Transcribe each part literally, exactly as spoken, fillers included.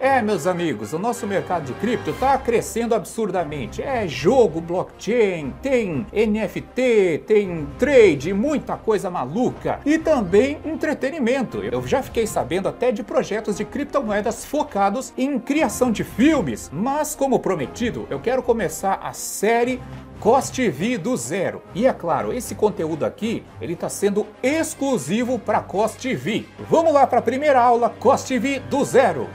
É, meus amigos, o nosso mercado de cripto está crescendo absurdamente. É jogo, blockchain, tem N F T, tem trade, muita coisa maluca. E também entretenimento. Eu já fiquei sabendo até de projetos de criptomoedas focados em criação de filmes. Mas, como prometido, eu quero começar a série CostV do zero. E é claro, esse conteúdo aqui, ele está sendo exclusivo para CostV. Vamos lá para a primeira aula CostV do zero.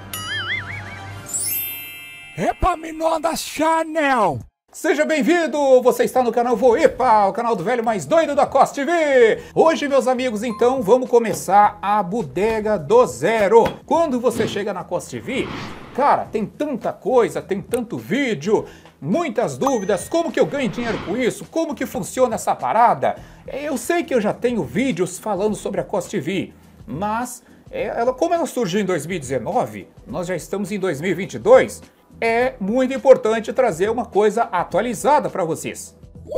Epaminondas Channel! Seja bem-vindo! Você está no canal Voepa, o canal do velho mais doido da CostV. Hoje, meus amigos, então, vamos começar a bodega do zero. Quando você chega na CostV, cara, tem tanta coisa, tem tanto vídeo, muitas dúvidas, como que eu ganho dinheiro com isso? Como que funciona essa parada? Eu sei que eu já tenho vídeos falando sobre a CostV, mas ela, como ela surgiu em dois mil e dezenove, nós já estamos em dois mil e vinte e dois, é muito importante trazer uma coisa atualizada para vocês.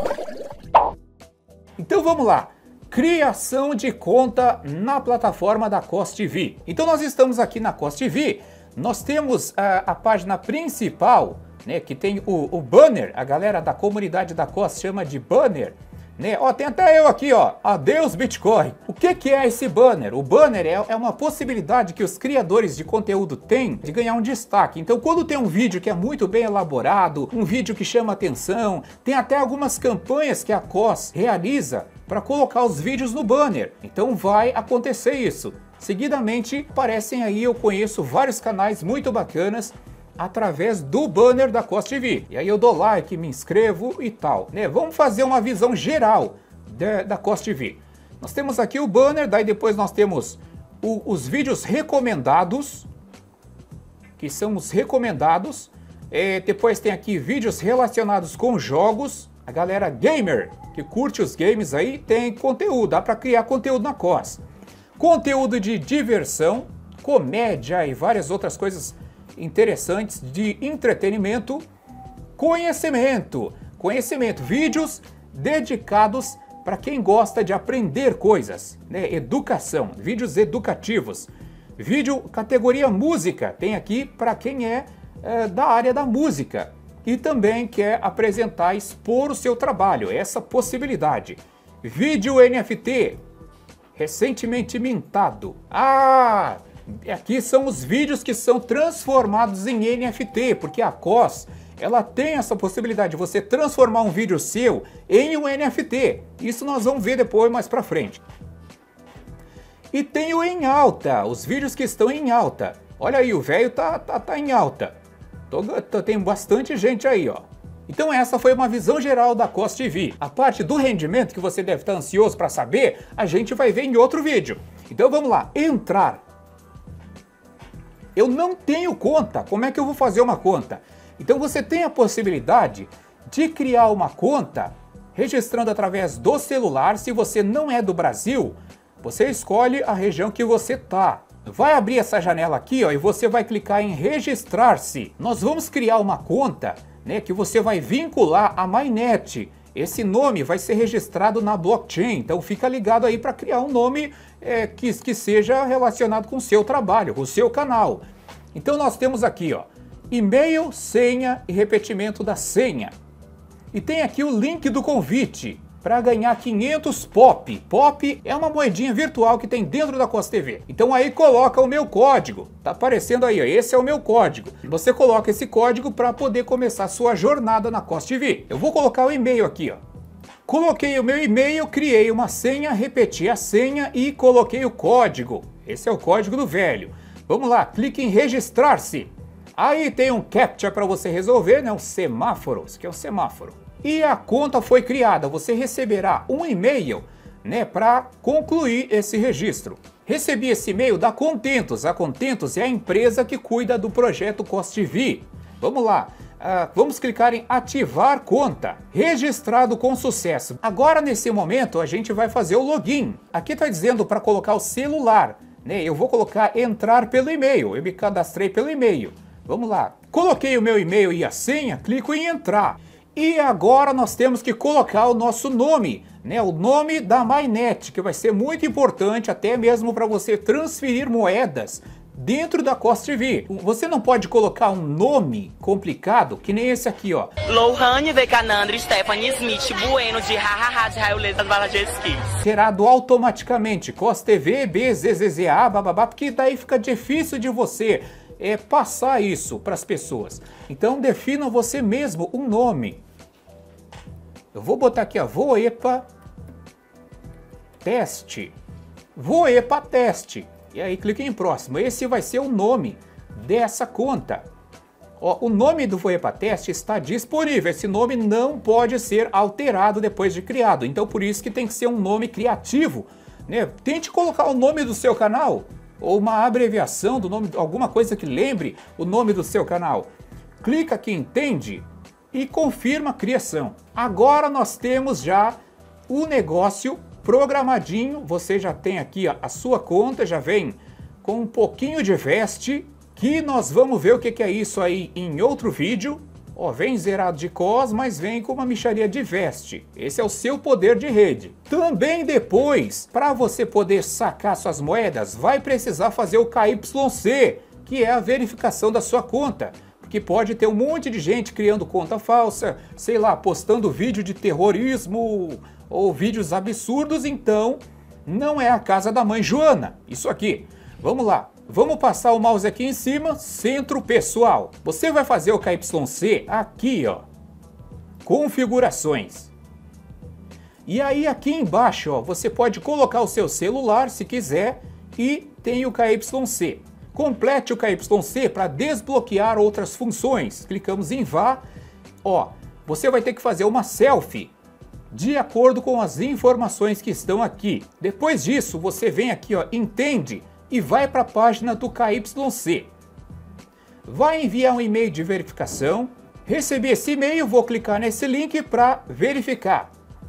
Então vamos lá. Criação de conta na plataforma da CostV. Então nós estamos aqui na CostV, nós temos a, a página principal, né, que tem o, o banner, a galera da comunidade da Cost chama de banner, né? Ó, tem até eu aqui, ó, adeus Bitcoin. O que que é esse banner? O banner é, é uma possibilidade que os criadores de conteúdo têm de ganhar um destaque. Então, quando tem um vídeo que é muito bem elaborado, um vídeo que chama atenção, tem até algumas campanhas que a Cost realiza para colocar os vídeos no banner. Então vai acontecer isso. Seguidamente, aparecem aí, eu conheço vários canais muito bacanas através do banner da CostV. E aí eu dou like, me inscrevo e tal, né? Vamos fazer uma visão geral de, da CostV. Nós temos aqui o banner, daí depois nós temos o, os vídeos recomendados, que são os recomendados. É, depois tem aqui vídeos relacionados com jogos. A galera gamer, que curte os games aí, tem conteúdo, dá para criar conteúdo na Cost. Conteúdo de diversão, comédia e várias outras coisas interessantes de entretenimento, conhecimento, conhecimento, vídeos dedicados para quem gosta de aprender coisas, né? Educação, vídeos educativos, vídeo categoria música, tem aqui para quem é, é da área da música e também quer apresentar, expor o seu trabalho, essa possibilidade. Vídeo N F T, recentemente mintado. Ah! Aqui são os vídeos que são transformados em N F T, porque a Cost, ela tem essa possibilidade de você transformar um vídeo seu em um N F T. Isso nós vamos ver depois, mais pra frente. E tem o em alta, os vídeos que estão em alta. Olha aí, o velho tá, tá, tá em alta. Tô, tô, tem bastante gente aí, ó. Então essa foi uma visão geral da CostV. A parte do rendimento que você deve estar ansioso para saber, a gente vai ver em outro vídeo. Então vamos lá, entrar. Eu não tenho conta, como é que eu vou fazer uma conta? Então você tem a possibilidade de criar uma conta registrando através do celular. Se você não é do Brasil, você escolhe a região que você tá. Vai abrir essa janela aqui, ó, e você vai clicar em registrar-se. Nós vamos criar uma conta, né, que você vai vincular a Mainnet. Esse nome vai ser registrado na blockchain, então fica ligado aí para criar um nome é, que, que seja relacionado com o seu trabalho, com o seu canal. Então nós temos aqui, ó, e-mail, senha e repetimento da senha. E tem aqui o link do convite para ganhar quinhentos pop. Pop é uma moedinha virtual que tem dentro da CostV. Então aí coloca o meu código. Tá aparecendo aí, ó, esse é o meu código. Você coloca esse código para poder começar a sua jornada na CostV. Eu vou colocar o e-mail aqui, ó. Coloquei o meu e-mail, criei uma senha, repeti a senha e coloquei o código. Esse é o código do velho. Vamos lá, clique em registrar-se. Aí tem um captcha para você resolver, né? Um semáforo. Isso aqui é um semáforo. E a conta foi criada. Você receberá um e-mail, né, para concluir esse registro. Recebi esse e-mail da Contentos. A Contentos é a empresa que cuida do projeto CostV. Vamos lá. Uh, vamos clicar em ativar conta. Registrado com sucesso. Agora, nesse momento, a gente vai fazer o login. Aqui está dizendo para colocar o celular, né? Eu vou colocar entrar pelo e-mail. Eu me cadastrei pelo e-mail. Vamos lá. Coloquei o meu e-mail e a senha, clico em entrar. E agora nós temos que colocar o nosso nome, né? O nome da Mainnet, que vai ser muito importante até mesmo para você transferir moedas dentro da Cost T V. Você não pode colocar um nome complicado, que nem esse aqui, ó. Lohane Vekanandra Stephanie Smith Bueno de Hahaha de Raioleta Valajeski. Gerado automaticamente, Cost T V, B, Z Z Z A, bababá, porque daí fica difícil de você é, passar isso para as pessoas. Então defina você mesmo um nome. Eu vou botar aqui a Voepa Teste. Voepa Teste. E aí clique em próximo. Esse vai ser o nome dessa conta. Ó, o nome do Voepa Teste está disponível. Esse nome não pode ser alterado depois de criado. Então por isso que tem que ser um nome criativo, né? Tente colocar o nome do seu canal ou uma abreviação do nome, alguma coisa que lembre o nome do seu canal. Clica aqui em Entende e confirma a criação. Agora nós temos já o negócio programadinho. Você já tem aqui ó, a sua conta, já vem com um pouquinho de veste, que nós vamos ver o que, que é isso aí em outro vídeo. Ó, vem zerado de C O S, mas vem com uma mixaria de veste. Esse é o seu poder de rede. Também depois, para você poder sacar suas moedas, vai precisar fazer o K Y C, que é a verificação da sua conta. Porque pode ter um monte de gente criando conta falsa, sei lá, postando vídeo de terrorismo ou vídeos absurdos, então não é a casa da mãe Joana. Isso aqui. Vamos lá. Vamos passar o mouse aqui em cima, centro pessoal. Você vai fazer o K Y C aqui, ó. Configurações. E aí aqui embaixo, ó, você pode colocar o seu celular se quiser e tem o K Y C. Complete o K Y C para desbloquear outras funções. Clicamos em Vá. Ó, você vai ter que fazer uma selfie de acordo com as informações que estão aqui. Depois disso, você vem aqui, ó, Entende e vai para a página do K Y C. Vai enviar um e-mail de verificação. Recebi esse e-mail, vou clicar nesse link para verificar.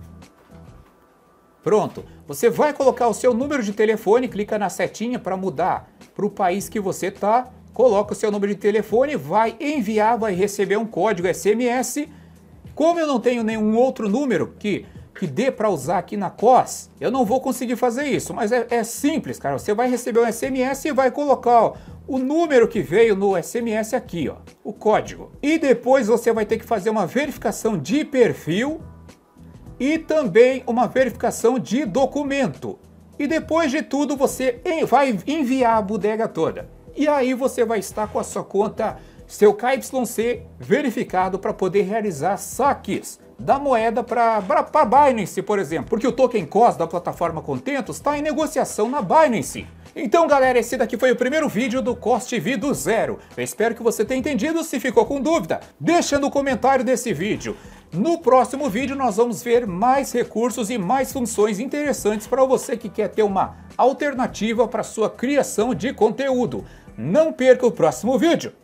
Pronto. Você vai colocar o seu número de telefone, clica na setinha para mudar para o país que você está, coloca o seu número de telefone, vai enviar, vai receber um código S M S. Como eu não tenho nenhum outro número que, que dê para usar aqui na C O S, eu não vou conseguir fazer isso, mas é, é simples, cara. Você vai receber um S M S e vai colocar ó, o número que veio no S M S aqui, ó, o código. E depois você vai ter que fazer uma verificação de perfil e também uma verificação de documento. E depois de tudo você vai enviar a bodega toda. E aí você vai estar com a sua conta, seu K Y C verificado para poder realizar saques da moeda para a Binance, por exemplo. Porque o token C O S da plataforma Contentos está em negociação na Binance. Então galera, esse daqui foi o primeiro vídeo do Cost T V do zero. Eu espero que você tenha entendido. Se ficou com dúvida, deixa no comentário desse vídeo. No próximo vídeo nós vamos ver mais recursos e mais funções interessantes para você que quer ter uma alternativa para sua criação de conteúdo. Não perca o próximo vídeo!